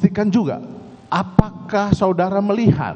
pastikan juga, apakah saudara melihat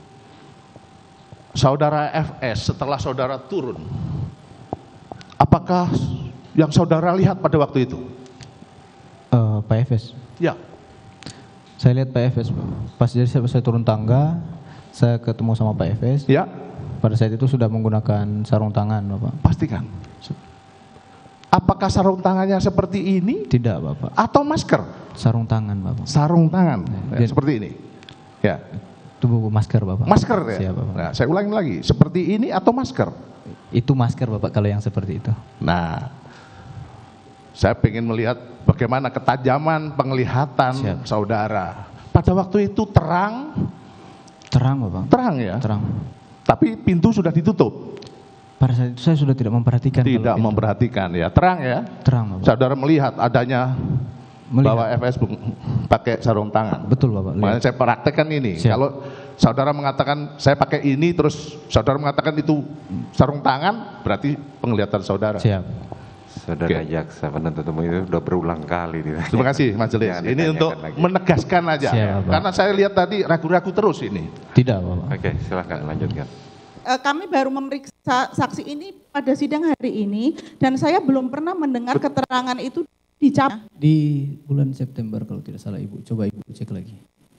saudara FS setelah saudara turun? Apakah yang saudara lihat pada waktu itu? Pak FS. Ya. Saya lihat Pak FS, pas jadi saya turun tangga, saya ketemu sama Pak FS. Ya. Pada saat itu sudah menggunakan sarung tangan, Bapak. Pastikan. Apakah sarung tangannya seperti ini? Tidak, Bapak. Atau masker? Sarung tangan, Bapak. Sarung tangan, ya, Jadi, seperti ini. Ya. Itu masker, Bapak. Masker ya. Siap, Bapak. Nah, saya ulangi lagi, seperti ini atau masker? Itu masker, Bapak, kalau yang seperti itu. Nah, saya ingin melihat bagaimana ketajaman penglihatan Siap. saudara. Pada waktu itu terang. Terang, Bapak. Terang ya. Terang. Tapi pintu sudah ditutup. Pada saat itu saya sudah tidak memperhatikan. Tidak memperhatikan ya. Terang ya. Terang, Bapak. Saudara melihat adanya bahwa FS pakai sarung tangan. Betul, Bapak. Makanya saya praktekkan ini. Siap. Kalau saudara mengatakan saya pakai ini, terus saudara mengatakan itu sarung tangan, berarti penglihatan saudara. Siap. Saudara jaksa penuntut umum itu sudah berulang kali. Terima kasih Majelis. Ya, ini untuk lagi. menegaskan aja. Siap, Pak. Karena saya lihat tadi ragu-ragu terus ini. Tidak, Bapak. Oke, silahkan lanjutkan. Kami baru memeriksa saksi ini pada sidang hari ini dan saya belum pernah mendengar keterangan itu dicabut. Di bulan September kalau tidak salah Ibu, coba Ibu cek lagi.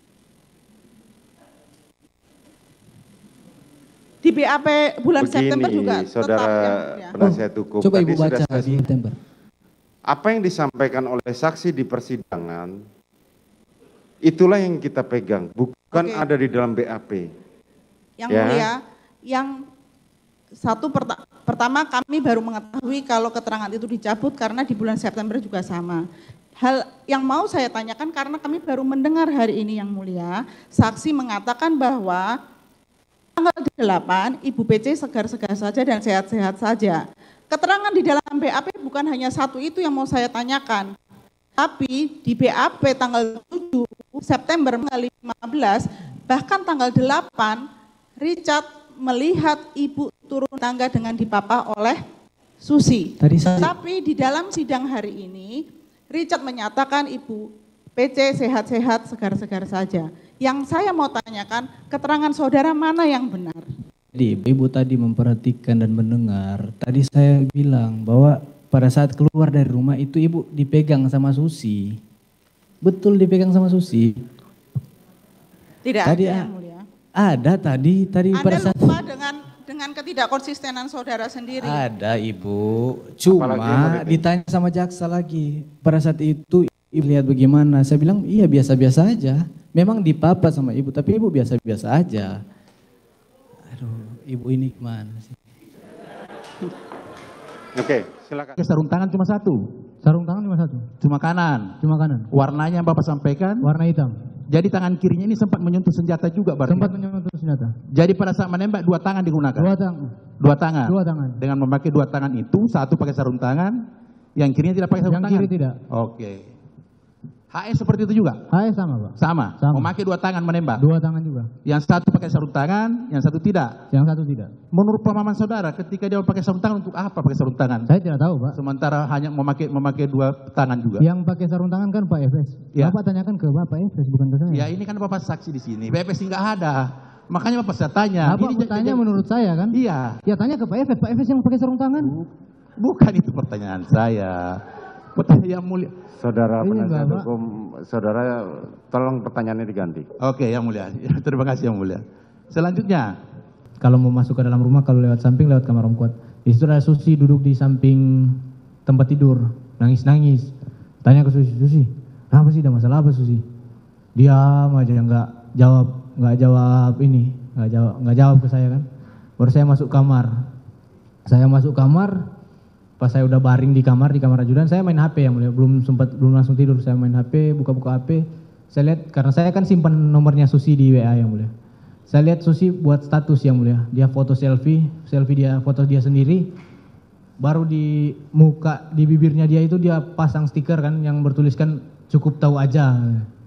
Di BAP bulan September juga Saudara tetap ya. penasihat hukum. Coba tadi Ibu sudah baca saya- di September. Apa yang disampaikan oleh saksi di persidangan, itulah yang kita pegang, bukan Oke. ada di dalam BAP. Yang Ya. mulia, yang satu pertama kami baru mengetahui kalau keterangan itu dicabut karena di bulan September juga sama. Hal yang mau saya tanyakan karena kami baru mendengar hari ini yang mulia, saksi mengatakan bahwa tanggal 8 Ibu PC segar-segar saja dan sehat-sehat saja. Keterangan di dalam BAP bukan hanya satu itu yang mau saya tanyakan. Tapi di BAP tanggal 7 September 15 bahkan tanggal 8 Richard melihat ibu turun tangga dengan dipapah oleh Susi. Tapi di dalam sidang hari ini Richard menyatakan ibu PC sehat-sehat, segar-segar saja. Yang saya mau tanyakan, keterangan saudara mana yang benar? Jadi Ibu tadi memperhatikan dan mendengar, tadi saya bilang bahwa pada saat keluar dari rumah itu Ibu dipegang sama Susi. Betul dipegang sama Susi. Tidak Tadi ada yang mulia. Ada tadi pada Anda saat lupa dengan ketidakkonsistenan saudara sendiri. ada Ibu, cuma ditanya sama jaksa lagi. Pada saat itu Ibu lihat bagaimana? Saya bilang iya biasa-biasa aja. Memang dipapa sama Ibu, tapi Ibu biasa-biasa aja. Aduh, Ibu ini gimana sih? Oke, silakan. Sarung tangan cuma satu. Sarung tangan cuma satu. Cuma kanan. Cuma kanan. Warnanya yang Bapak sampaikan. Warna hitam. Jadi tangan kirinya ini sempat menyentuh senjata juga berarti. Sempat menyentuh senjata. Jadi pada saat menembak dua tangan digunakan. Dua tangan. Dua tangan. Dengan memakai dua tangan itu, satu pakai sarung tangan, yang kirinya tidak pakai sarung Yang tangan. kiri tidak. Oke. HS seperti itu juga? HS sama Pak. Sama. Memakai dua tangan menembak. Dua tangan juga. Yang satu pakai sarung tangan, yang satu tidak. Yang satu tidak. Menurut pemahaman saudara, ketika dia pakai sarung tangan untuk apa pakai sarung tangan? Saya tidak tahu Pak. Sementara hanya memakai dua tangan juga. Yang pakai sarung tangan kan Pak Efes. Ya. Bapak tanyakan ke Bapak Efes bukan ke saya. Ya ini kan Bapak saksi di sini. BPS nggak ada. Makanya Bapak saya tanya. Bapak ini bertanya menurut saya kan? Iya. Ya tanya ke Pak Efes. Pak Efes yang pakai sarung tangan. Bukan itu pertanyaan saya. Pertanyaan yang mulia. Saudara Ini, penasihat Bapak. hukum, saudara tolong pertanyaannya diganti. Oke, yang mulia. Terima kasih yang mulia. Selanjutnya. Kalau mau masuk ke dalam rumah, kalau lewat samping, lewat kamar Om Kuat. Di situ ada Susi duduk di samping tempat tidur, nangis-nangis. Tanya ke Susi, Susi, kenapa sih, ada masalah apa Susi? Diam aja, nggak jawab ini, nggak jawab ke saya kan. Baru saya masuk kamar. Saya masuk kamar, pas saya udah baring di kamar ajudan, saya main HP yang mulia, belum langsung tidur, saya main HP, buka-buka HP. Saya lihat, karena saya kan simpan nomornya Susi di WA yang mulia. Saya lihat Susi buat status yang mulia, dia foto selfie dia foto dia sendiri, baru di muka, di bibirnya dia itu dia pasang stiker kan yang bertuliskan cukup tahu aja.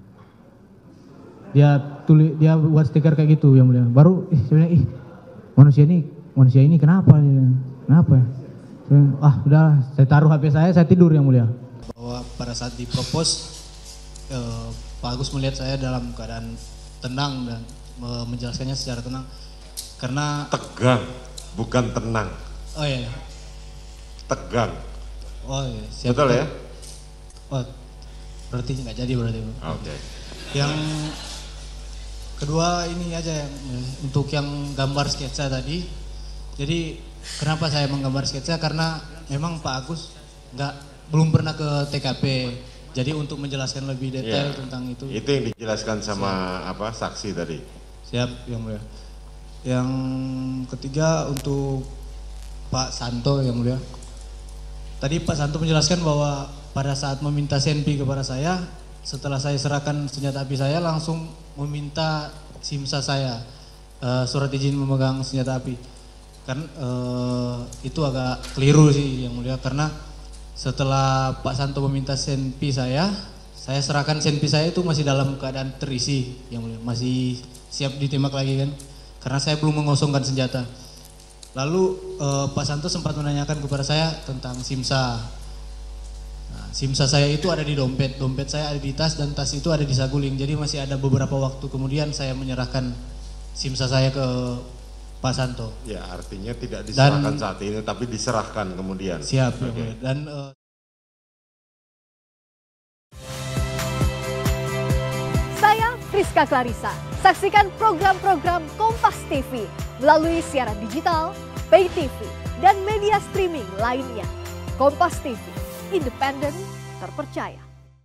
Dia buat stiker kayak gitu yang mulia. Baru saya bilang, manusia ini kenapa? Kenapa? Udah, saya taruh HP saya tidur yang mulia. Bahwa pada saat dipropos Pak Agus melihat saya dalam keadaan tenang dan menjelaskannya secara tenang. Karena tegang, bukan tenang. Oh iya. Tegang. Oh iya. Siap. Betul ya? Oh, berarti nggak jadi berarti. Oke. Yang kedua ini aja yang untuk yang gambar sketsa tadi. Jadi kenapa saya menggambar sketsa? Karena memang Pak Agus belum pernah ke TKP. Jadi untuk menjelaskan lebih detail tentang itu. Itu yang dijelaskan sama saksi tadi. Siap, Yang Mulia. Yang ketiga untuk Pak Santo, Yang Mulia. Tadi Pak Santo menjelaskan bahwa pada saat meminta senpi kepada saya, setelah saya serahkan senjata api saya langsung meminta simsa saya, surat izin memegang senjata api. Kan itu agak keliru sih Yang Mulia, karena setelah Pak Santo meminta senpi saya serahkan senpi saya itu masih dalam keadaan terisi Yang Mulia, masih siap ditembak lagi kan, karena saya belum mengosongkan senjata. Lalu Pak Santo sempat menanyakan kepada saya tentang simsa. Nah, simsa saya itu ada di dompet saya ada di tas, dan tas itu ada di saguling. Jadi masih ada beberapa waktu kemudian saya menyerahkan simsa saya ke Pak Santo. Ya, artinya tidak diserahkan saat ini, tapi diserahkan kemudian. Siap. Okay. Dan saya Friska Clarissa. Saksikan program-program Kompas TV melalui siaran digital, pay TV, dan media streaming lainnya. Kompas TV, independen, terpercaya.